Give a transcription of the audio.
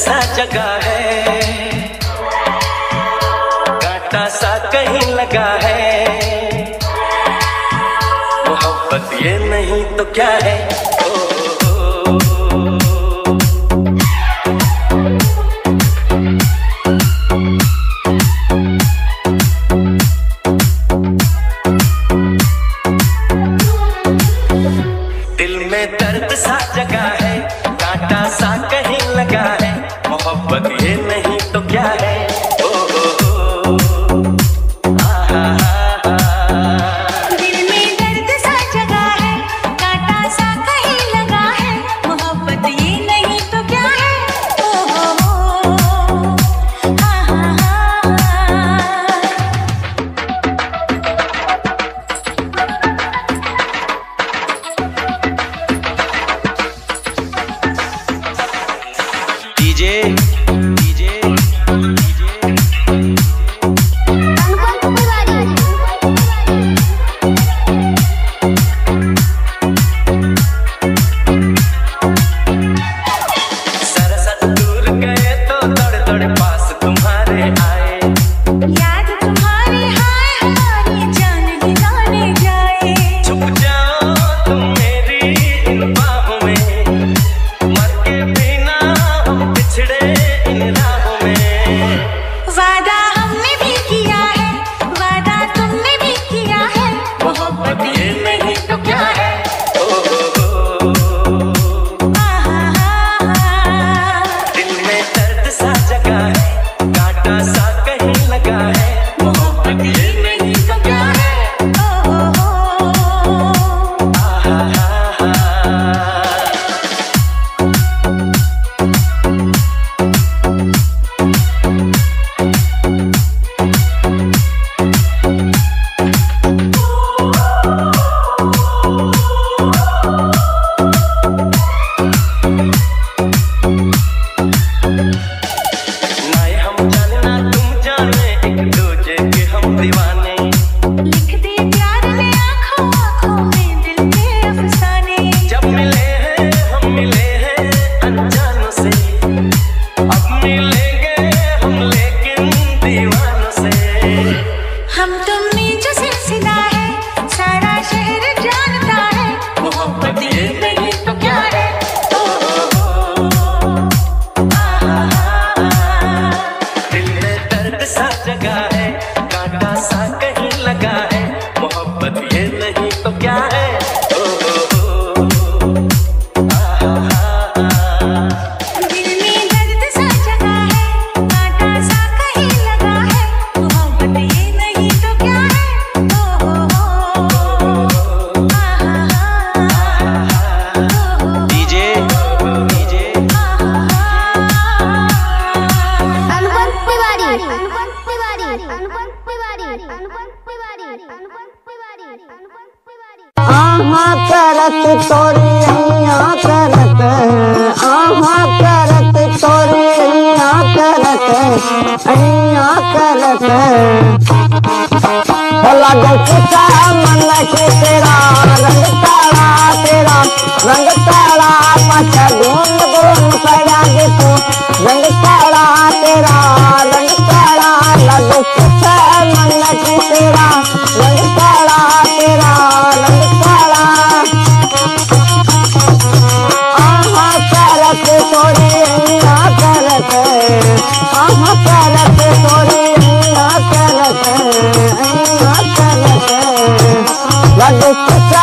सा जगह है, कांटा सा कहीं लगा है। मोहब्बत ये नहीं तो क्या है। दिल में दर्द सा जगह है, कांटा सा कहीं लगा है। मोहब्बत ये नहीं तो क्या है। करत तोरी करत करत तोरी करत करत लगो किसा मन के तेरा रंग काला पाछा घूम घूम पड़ा गे तू रंग काला तेरा रंग काला लगो किसा मन के तेरा रंग काला तेरा रंग काला करत तोरी करत करत तोरी करत लगो किसा